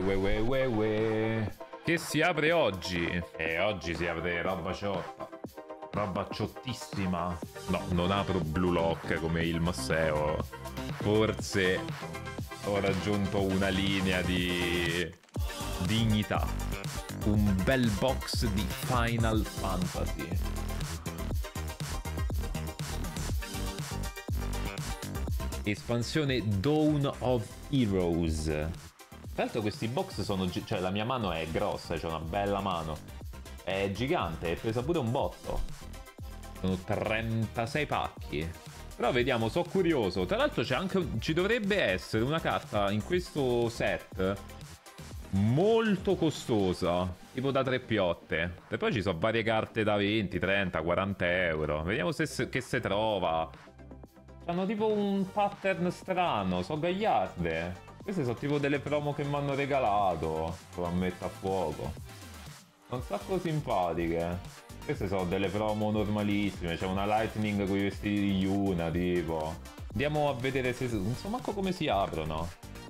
Ue. Che si apre oggi? Oggi si apre roba ciotta. Roba ciottissima. No, non apro Blue Lock come il Masseo. Forse ho raggiunto una linea di dignità. Un bel box di Final Fantasy. Espansione Dawn of Heroes. Tra l'altro questi box sono... cioè la mia mano è grossa, c'è una bella mano. È gigante, è presa pure un botto. Sono 36 pacchi. Però vediamo, sono curioso. Tra l'altro c'è anche... ci dovrebbe essere una carta in questo set molto costosa, tipo da 3 piotte. E poi ci sono varie carte da 20, 30, 40 euro. Vediamo che se trova. Hanno tipo un pattern strano, sono gagliarde. Queste sono tipo delle promo che mi hanno regalato. Lo metto a fuoco. Sono un sacco simpatiche. Queste sono delle promo normalissime. C'è una Lightning con i vestiti di Yuna, tipo. Andiamo a vedere se... non so manco come si aprono.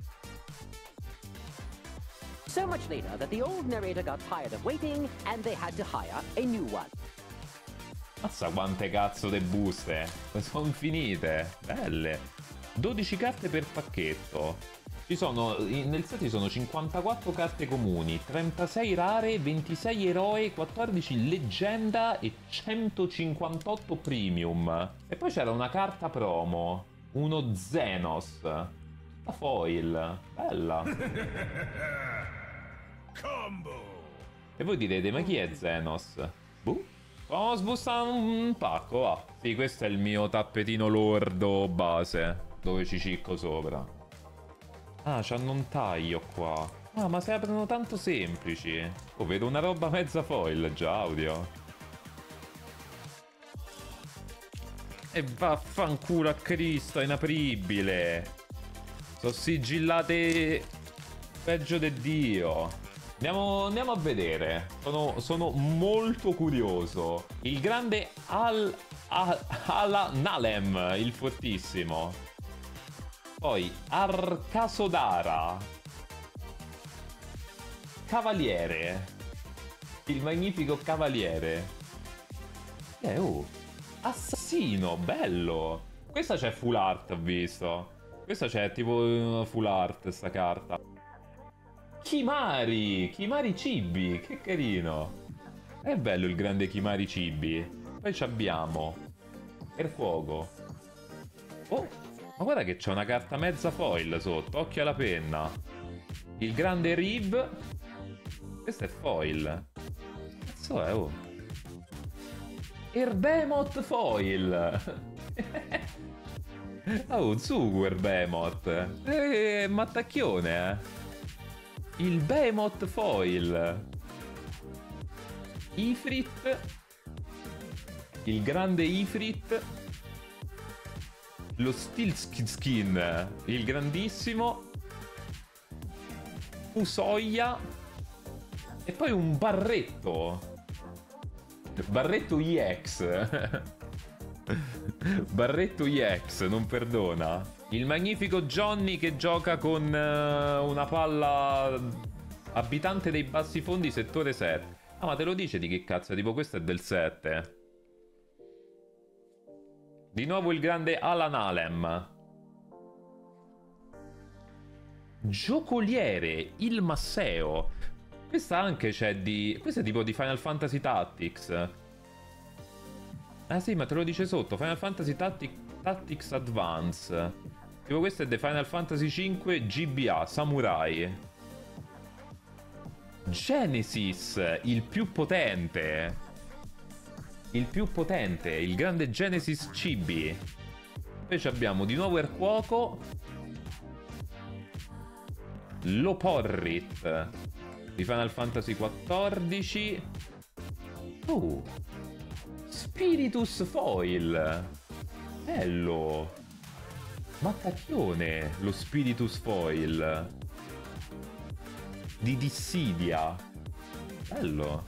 So much later that the old narrator got tired of waiting and they had to hire a new one. Mazza quante cazzo de buste. Sono finite. Belle. 12 carte per pacchetto. Ci sono, nel set ci sono 54 carte comuni, 36 rare, 26 eroe, 14 leggenda e 158 premium. E poi c'era una carta promo, uno Xenos. La foil. Bella. Combo. E voi direte, ma chi è Xenos? Boh. Oh, sbusta un pacco, va. Sì, questo è il mio tappetino lordo base, dove ci cicco sopra. Ah, c'hanno un taglio qua. Ah, ma si aprono tanto semplici. Oh, vedo una roba mezza foil già, audio. E vaffanculo a Cristo, è inapribile. Sono sigillate peggio di Dio. Andiamo a vedere. Sono molto curioso. Il grande Alanalem, il fortissimo. Poi Arcasodara. Cavaliere. Il magnifico cavaliere. Oh. Assassino, bello. Questa c'è full art, ho visto. Questa c'è tipo full art, sta carta. Kimari Cibi, che carino. È bello il grande Kimari Cibi. Poi ci abbiamo per fuoco. Oh, ma guarda che c'è una carta mezza foil sotto, occhio alla penna. Il grande Rib. Questo è foil. Cazzo è, oh. Erbemoth foil. Oh, Zugu Erbemoth. Mattacchione, eh. Il Behemoth foil. Ifrit. Il grande Ifrit. Lo Steel Skin. Il grandissimo. Usoya. E poi un Barretto. Barretto EX. Barretto EX, non perdona. Il magnifico Johnny che gioca con una palla abitante dei bassi fondi settore 7. Ah, ma te lo dice di che cazzo? Tipo questo è del 7. Di nuovo il grande Alanalem. Giocoliere, il Masseo. Questa anche c'è di... Questa è tipo di Final Fantasy Tactics. Ah sì, ma te lo dice sotto. Final Fantasy Tactics Advance. Tipo questo è di Final Fantasy 5 GBA, Samurai. Genesis, il più potente. Il più potente, il grande Genesis Chibi. Poi abbiamo di nuovo il cuoco. Loporrit di Final Fantasy XIV. Spiritus Foil. Bello. Mattacchione, lo Spiritus Foil di Dissidia. Bello.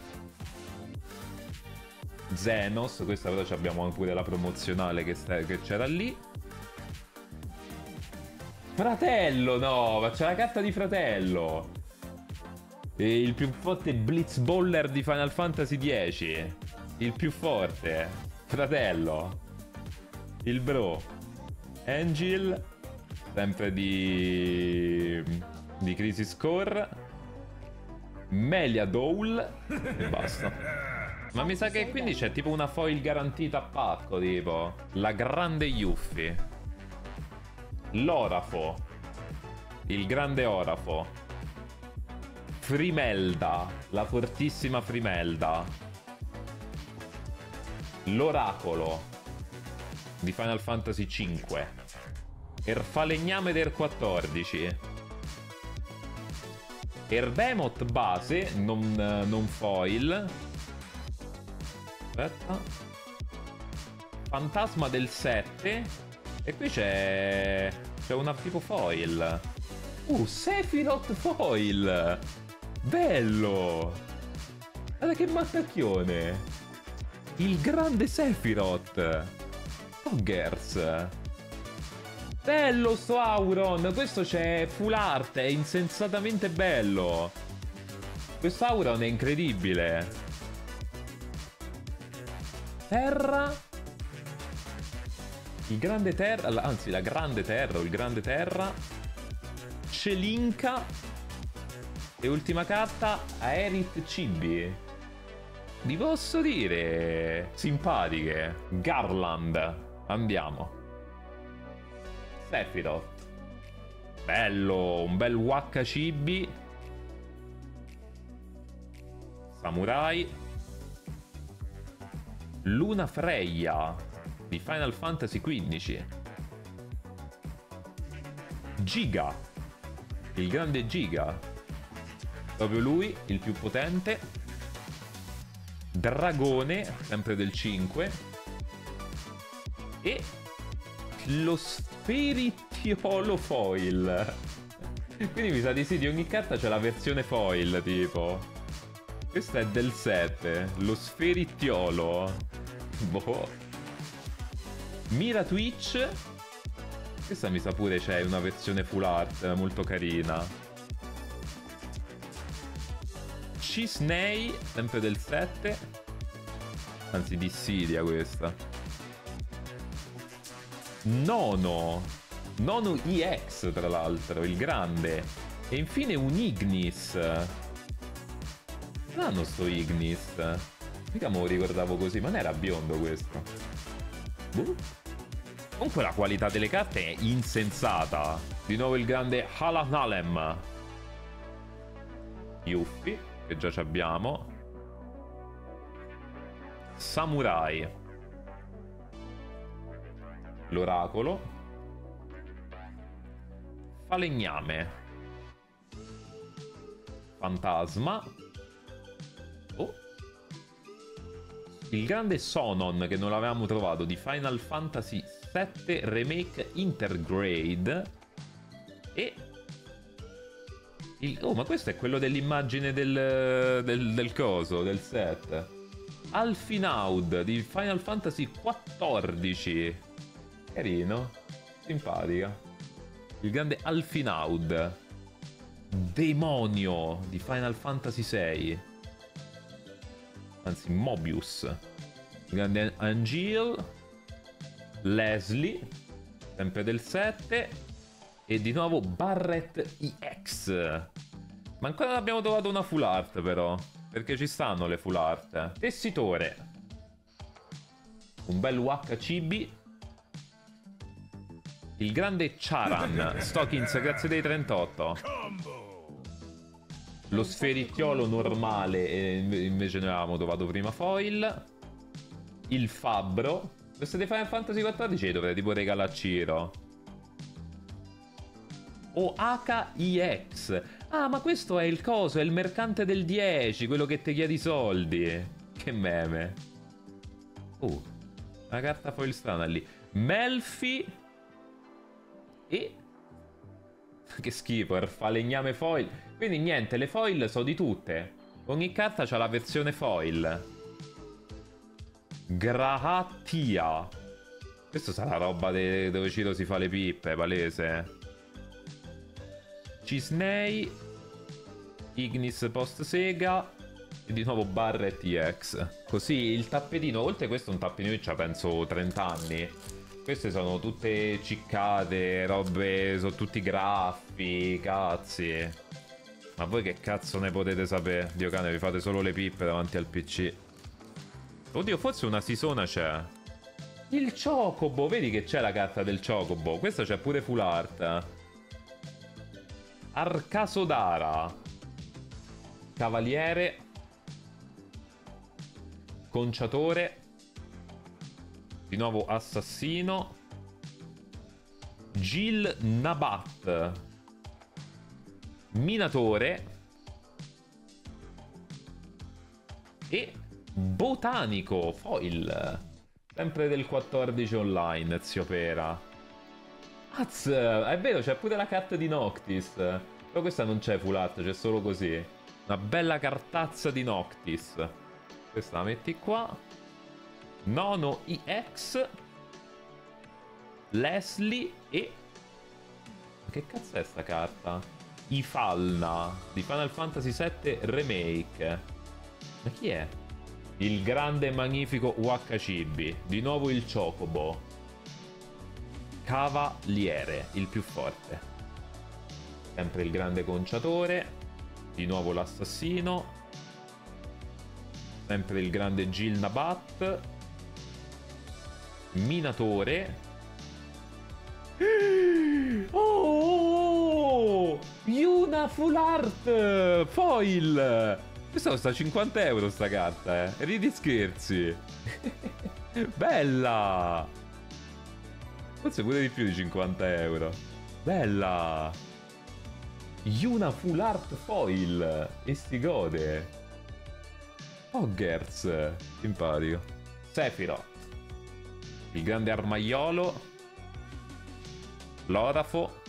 Xenos, questa però abbiamo pure la promozionale che c'era lì. Fratello, no, ma c'è la carta di fratello. E il più forte Blitzballer di Final Fantasy X. Il più forte. Fratello. Il bro. Angel. Sempre di Crisis Core. Melia Dole. E basta. Ma mi sa che quindi c'è tipo una foil garantita a pacco, tipo. La grande Yuffie. L'Orafo. Il grande Orafo. Frimelda, la fortissima Frimelda. L'oracolo di Final Fantasy V. Erfalegname del 14. Erbemoth base, non foil. Aspetta. Fantasma del 7. E qui c'è una tipo foil. Sephiroth foil. Bello! Guarda che mattacchione! Il grande Sephiroth! Poggers! Bello sto Auron! Questo c'è full art, è insensatamente bello! Questo Auron è incredibile! Terra! Il grande Terra, anzi la grande Terra o il grande Terra. Celinca. E ultima carta, Aerith Cibi. Vi posso dire simpatiche. Garland. Andiamo. Sephiroth. Bello, un bel Waka Cibi. Samurai. Luna Freya di Final Fantasy XV. Giga. Il grande Giga. Proprio lui, il più potente. Dragone, sempre del 5. E lo Sferitiolo foil. Quindi mi sa di sì, di ogni carta c'è la versione foil, tipo. Questa è del 7. Lo Sferitiolo. Boh. Mira Twitch. Questa mi sa pure c'è una versione full art molto carina. Cisnei, sempre del 7. Anzi, Dissidia questa. Nono EX, tra l'altro, il grande. E infine un Ignis. Strano sto Ignis. Mica me lo ricordavo così, ma non era biondo questo. Comunque la qualità delle carte è insensata. Di nuovo il grande Halanalem. Yuffie, che già ci abbiamo. Samurai. L'oracolo. Falegname. Fantasma. Oh. Il grande Sonon, che non l'avevamo trovato, di Final Fantasy VII Remake Intergrade. E oh, ma questo è quello dell'immagine del coso, del set. Alfinaud di Final Fantasy XIV. Carino. Simpatica. Il grande Alfinaud. Demonio di Final Fantasy VI. Anzi, Mobius. Il grande Angel. Leslie. Sempre del 7. E di nuovo Barret EX. Ma ancora non abbiamo trovato una full art però. Perché ci stanno le full art. Tessitore. Un bel Waka Cibi. Il grande Charan. Stockings, grazie dei 38. Lo sferitiolo normale. E invece noi avevamo trovato prima foil. Il fabbro. Queste di Final Fantasy XIV dovrei tipo regalare a Ciro. O HIX. Ah, ma questo è il coso, è il mercante del 10, quello che ti chiede i soldi. Che meme. Una carta foil strana lì. Melfi. E che schifo, falegname foil. Quindi niente, le foil sono di tutte. Ogni carta c'ha la versione foil. Grahatia. Questo sarà roba dove Ciro si fa le pippe, palese. Cisnei. Ignis post Sega. E di nuovo Barret EX. Così il tappetino, oltre a questo, un tappetino che c'ha penso 30 anni. Queste sono tutte ciccate, robe, sono tutti graffi, cazzi. Ma voi che cazzo ne potete sapere? Dio cane, vi fate solo le pippe davanti al PC. Oddio, forse una Sisona c'è. Il Chocobo, vedi che c'è la carta del Chocobo. Questa c'è pure full art. Arcasodara. Cavaliere. Conciatore. Di nuovo assassino. Gil Nabat. Minatore. E botanico foil. Sempre del 14 online, zio Pera. Az, è vero, c'è pure la carta di Noctis. Però questa non c'è full art, c'è solo così. Una bella cartazza di Noctis. Questa la metti qua. Nono EX. Leslie e... Che cazzo è sta carta? Ifalna di Final Fantasy VII Remake. Ma chi è? Il grande e magnifico Wakashibi. Di nuovo il Chocobo. Cavaliere, il più forte. Sempre il grande conciatore. Di nuovo l'assassino. Sempre il grande Gil Nabat. Minatore. Oh! Yuna full art! Foil! Questa costa 50 euro sta carta, eh. Ridi scherzi. Bella! Forse pure di più di 50 euro. Bella! Yuna full art foil! E si gode. Hoggers! Simpatico. Sephiroth. Il grande armaiolo. L'orafo.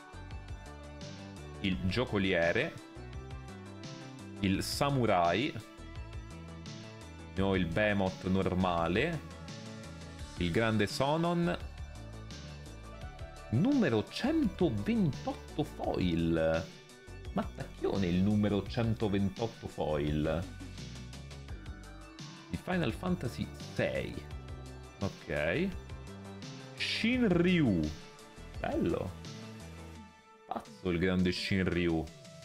Il giocoliere. Il samurai. No, il behemoth normale. Il grande Sonon. Numero 128 foil. Ma tacchione il numero 128 foil. Di Final Fantasy VI. Ok. Shinryu. Bello. Pazzo il grande Shinryu.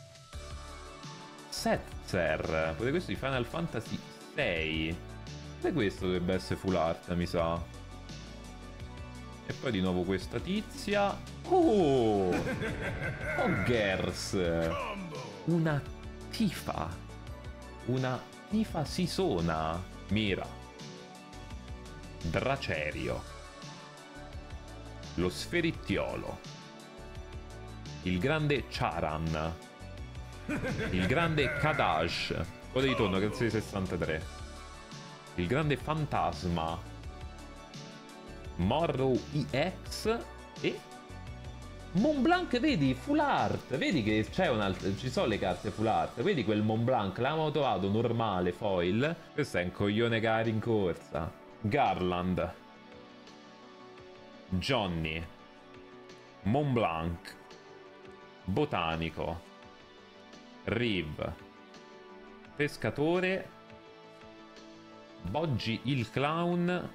Setzer. Pure questo di Final Fantasy VI. E questo dovrebbe essere full art, mi sa. E poi di nuovo questa tizia. Oh! Hoggers. Una Tifa. Una Tifa Sisona. Mira. Dracerio. Lo sferittiolo. Il grande Charan. Il grande Kadash. Coda di tonno, grazie di 63. Il grande Fantasma. Morrow EX. E Montblanc, vedi, full art. Vedi che c'è un'altra. Ci sono le carte full art. Vedi quel Montblanc, l'avevamo trovato normale, foil. Questo è un coglione che ha rincorsa. Garland. Johnny. Montblanc. Botanico. Riv. Pescatore. Boggi il clown.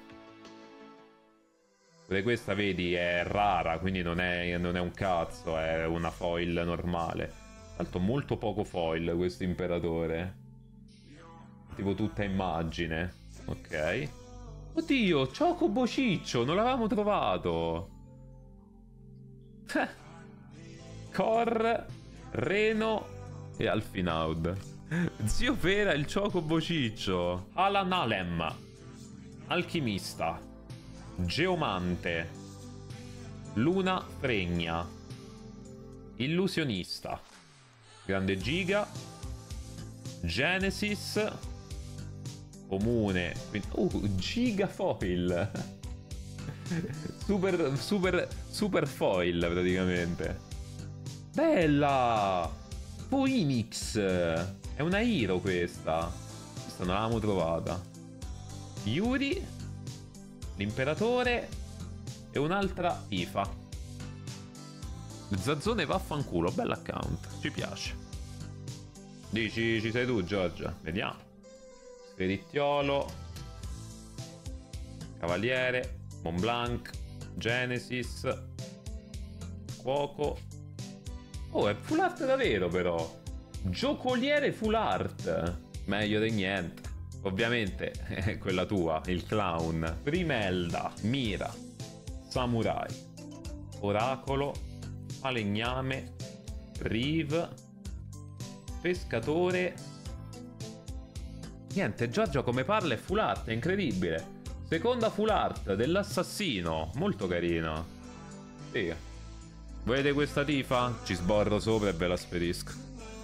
Questa vedi è rara, quindi non è un cazzo, è una foil normale. Tra l'altro molto poco foil questo imperatore. Tipo tutta immagine. Ok. Oddio, Chocobo Ciccio, non l'avevamo trovato. Cor, Reno e Alfinaud. Zio Pera, il Chocobo Ciccio. Alan Alem. Alchimista. Geomante. Luna Fregna. Illusionista. Grande Giga. Genesis. Comune. Giga foil. Super foil praticamente. Bella. Phoenix. È una hero questa. Questa non l'avevamo trovata. Yuri. L'imperatore e un'altra IFA. Zazzone vaffanculo, bell'account, ci piace. Dici ci sei tu, Giorgia? Vediamo. Sferittiolo, Cavaliere, Montblanc, Genesis, Cuoco. Oh, è full art davvero però. Giocoliere full art. Meglio di niente. Ovviamente è quella tua, il clown. Primelda, Mira, Samurai, Oracolo, Falegname, Rive, Pescatore. Niente, Giorgia come parla è full art, è incredibile. Seconda full art dell'assassino, molto carina. Sì. Vedete questa tifa? Ci sborro sopra e ve la spedisco.